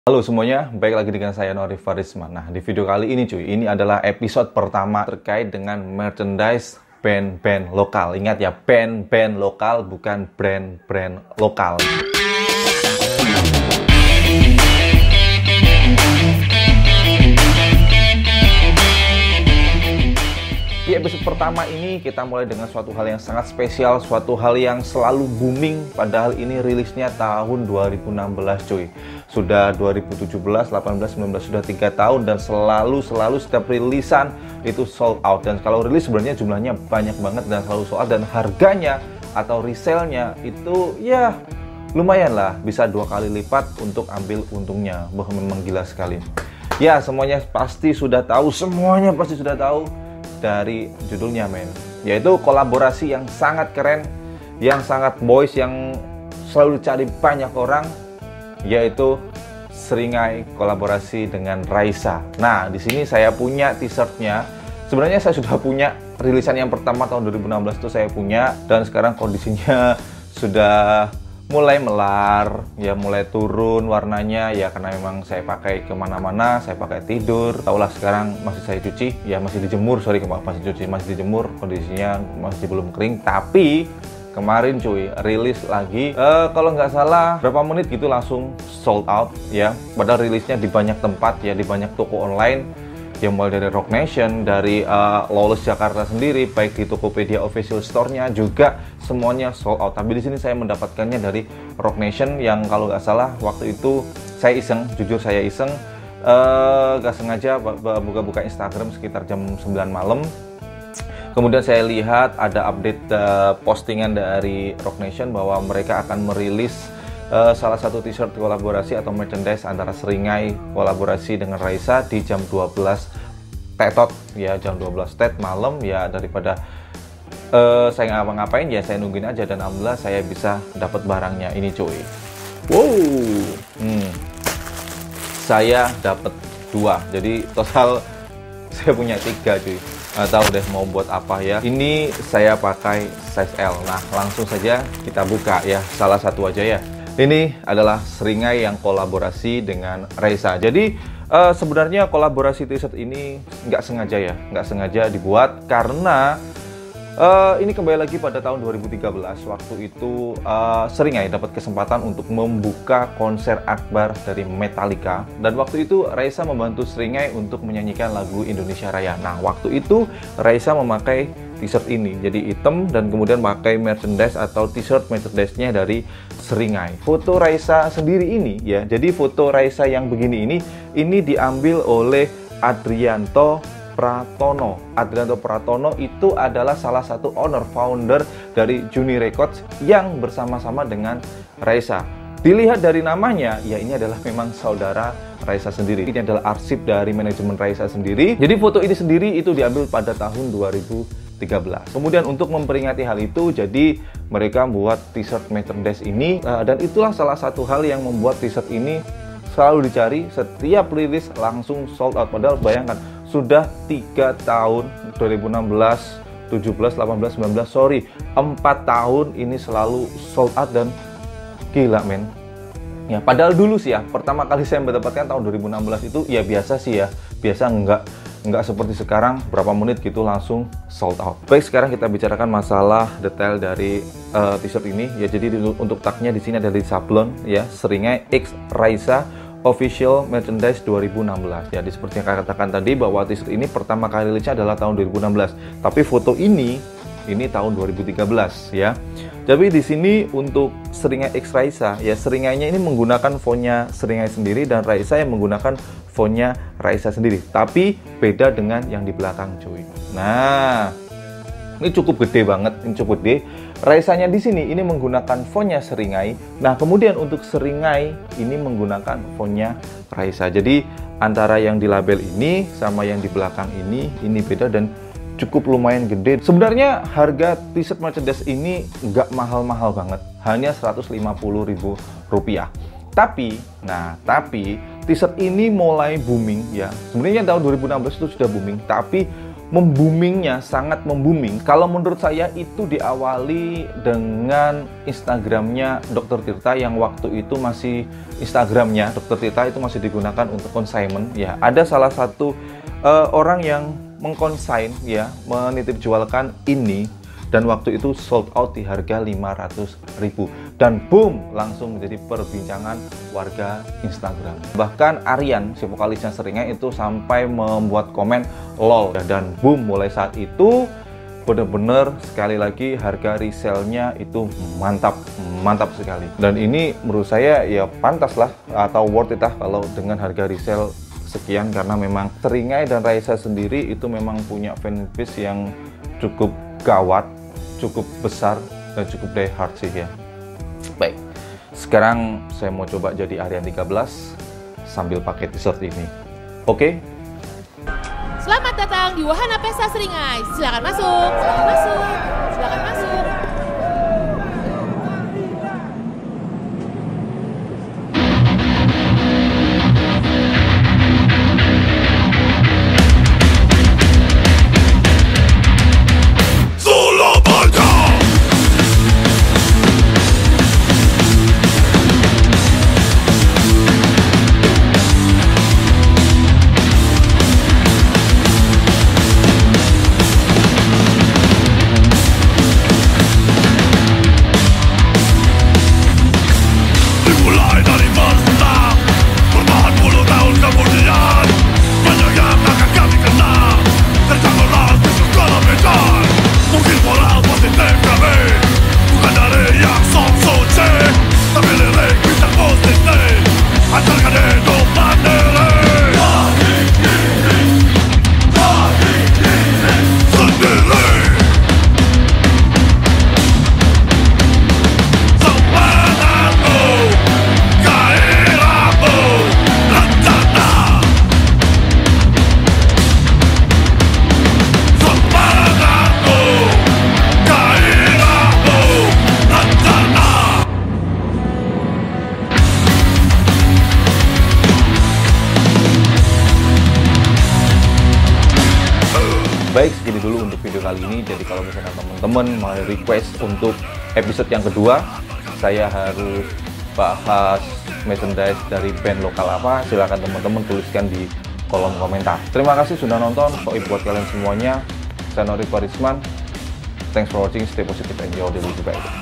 Halo semuanya, baik lagi dengan saya Nori Farisman. Nah, di video kali ini cuy, ini adalah episode pertama terkait dengan merchandise band-band lokal. Ingat ya, band-band lokal, bukan brand-brand lokal. Di episode pertama ini kita mulai dengan suatu hal yang sangat spesial, suatu hal yang selalu booming, padahal ini rilisnya tahun 2016 cuy. Sudah 2017, 18, 19, sudah 3 tahun dan selalu setiap rilisan itu sold out. Dan kalau rilis sebenarnya jumlahnya banyak banget dan selalu sold out, dan harganya atau resellnya itu ya lumayan lah, bisa 2 kali lipat untuk ambil untungnya. Wah, memang gila sekali. Ya, semuanya pasti sudah tahu dari judulnya men, yaitu kolaborasi yang sangat keren, yang sangat boys, yang selalu dicari banyak orang, yaitu Seringai kolaborasi dengan Raisa. Nah, di sini saya punya t-shirtnya. Sebenarnya saya sudah punya rilisan yang pertama tahun 2016 itu saya punya, dan sekarang kondisinya sudah mulai melar, ya mulai turun warnanya ya, karena memang saya pakai kemana-mana, saya pakai tidur. Taulah sekarang masih saya cuci, ya masih dijemur, masih dijemur, kondisinya masih belum kering. Tapi kemarin cuy, rilis lagi, kalau nggak salah berapa menit gitu langsung sold out ya. Padahal rilisnya di banyak tempat ya, di banyak toko online. Ya mulai dari Rock Nation, dari Lawless Jakarta sendiri, baik di Tokopedia official store-nya juga semuanya sold out. Tapi di sini saya mendapatkannya dari Rock Nation yang kalau nggak salah waktu itu saya iseng, jujur saya iseng, nggak sengaja buka-buka Instagram sekitar jam 9 malam. Kemudian saya lihat ada update postingan dari Rock Nation bahwa mereka akan merilis salah satu t-shirt kolaborasi atau merchandise antara Seringai kolaborasi dengan Raisa di jam 12 tetot ya, jam 12 tet malam ya. Daripada saya ngapa-ngapain ya, saya nungguin aja, dan alhamdulillah saya bisa dapat barangnya ini cuy. Wow, saya dapat 2, jadi total saya punya 3 cuy. Tahu deh mau buat apa ya. Ini saya pakai size L. Nah, langsung saja kita buka ya, salah satu aja ya. Ini adalah Seringai yang kolaborasi dengan Raisa. Jadi sebenarnya kolaborasi t-shirt ini nggak sengaja dibuat, karena ini kembali lagi pada tahun 2013. Waktu itu Seringai dapat kesempatan untuk membuka konser akbar dari Metallica, dan waktu itu Raisa membantu Seringai untuk menyanyikan lagu Indonesia Raya. Nah, waktu itu Raisa memakai t-shirt ini, jadi hitam, dan kemudian pakai merchandise atau t-shirt merchandise-nya dari Seringai. Foto Raisa sendiri ini ya, jadi foto Raisa yang begini ini diambil oleh Adrianto Pratono. Adrianto Pratono itu adalah salah satu owner founder dari Juni Records yang bersama-sama dengan Raisa. Dilihat dari namanya, ya ini adalah memang saudara Raisa sendiri. Ini adalah arsip dari manajemen Raisa sendiri. Jadi foto ini sendiri itu diambil pada tahun 2013. Kemudian untuk memperingati hal itu, jadi mereka membuat t-shirt merchandise ini, dan itulah salah satu hal yang membuat t-shirt ini selalu dicari. Setiap rilis langsung sold out. Padahal bayangkan, sudah 3 tahun, 2016, 17, 18, 19, 4 tahun ini selalu sold out, dan gila men. Ya, padahal dulu sih ya, pertama kali saya mendapatkan tahun 2016 itu ya biasa sih ya, biasa nggak seperti sekarang berapa menit gitu langsung sold out. Baik, sekarang kita bicarakan masalah detail dari t-shirt ini ya. Jadi untuk tagnya di sini ada di sablon ya, Seringai X Raisa Official Merchandise 2016. Jadi seperti yang saya katakan tadi bahwa t-shirt ini pertama kali rilisnya adalah tahun 2016. Tapi foto ini tahun 2013 ya. Jadi di sini untuk Seringai X Raisa ya, Seringainya ini menggunakan fontnya Seringai sendiri, dan Raisa yang menggunakan fontnya Raisa sendiri. Tapi beda dengan yang di belakang cuy. Nah, ini cukup gede banget, ini cukup gede. Raisanya di sini ini menggunakan fontnya Seringai. Nah, kemudian untuk Seringai ini menggunakan fontnya Raisa. Jadi antara yang di label ini sama yang di belakang ini beda, dan cukup lumayan gede. Sebenarnya harga t-shirt merchandise ini nggak mahal-mahal banget, hanya Rp150.000. Tapi t-shirt ini mulai booming ya. Sebenarnya tahun 2016 itu sudah booming, tapi sangat membooming. Kalau menurut saya itu diawali dengan Instagramnya Dr. Tirta yang waktu itu masih Instagramnya Dr. Tirta itu masih digunakan untuk consignment ya. Ada salah satu orang yang mengkonsign ya, menitip jualkan ini, dan waktu itu sold out di harga 500.000 dan boom, langsung menjadi perbincangan warga Instagram. Bahkan Aryan, si vokalisnya Seringai itu sampai membuat komen lol ya, dan boom, mulai saat itu bener-bener sekali lagi harga resellnya itu mantap sekali. Dan ini menurut saya ya pantas lah atau worth it lah kalau dengan harga resell sekian, karena memang Seringai dan Raisa sendiri itu memang punya fanbase yang cukup gawat, cukup besar, dan cukup die hard sih ya. Baik, sekarang saya mau coba jadi Aryan 13 sambil pakai t-shirt ini. Oke? Selamat datang di Wahana Pesta Seringai. Silakan masuk, silakan masuk, silakan masuk. Baik, segini dulu untuk video kali ini. Jadi kalau misalnya teman-teman mau request untuk episode yang kedua, saya harus bahas merchandise dari band lokal apa, silahkan teman-teman tuliskan di kolom komentar. Terima kasih sudah nonton. Soib buat kalian semuanya. Saya Nori Farisman. Thanks for watching. Stay positive and your daily baik.